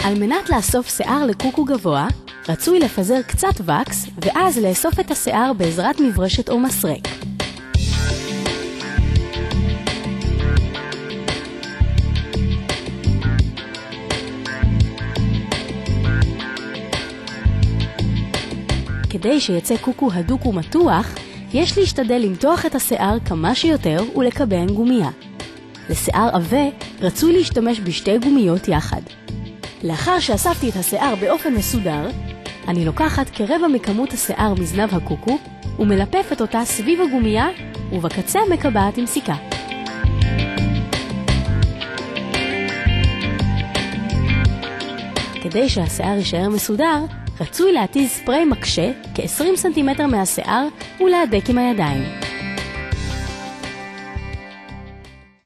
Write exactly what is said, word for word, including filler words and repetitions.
על מנת לאסוף שיער לקוקו גבוה, רצוי לפזר קצת וקס ואז לאסוף את השיער בעזרת מברשת או מסרק. כדי שיצא קוקו הדוק ומתוח, יש להשתדל למתוח את השיער כמה שיותר ולקבע עם גומיה. לשיער עבה רצוי להשתמש בשתי גומיות יחד. לאחר שאספתי את השיער באופן מסודר, אני לוקחת כרבע מכמות השיער מזנב הקוקו ומלפפת אותה סביב הגומייה ובקצה מקבעת עם סיכה. כדי שהשיער יישאר מסודר, רצוי להתיז ספרי מקשה כ-עשרים סנטימטר מהשיער ולהדק עם הידיים.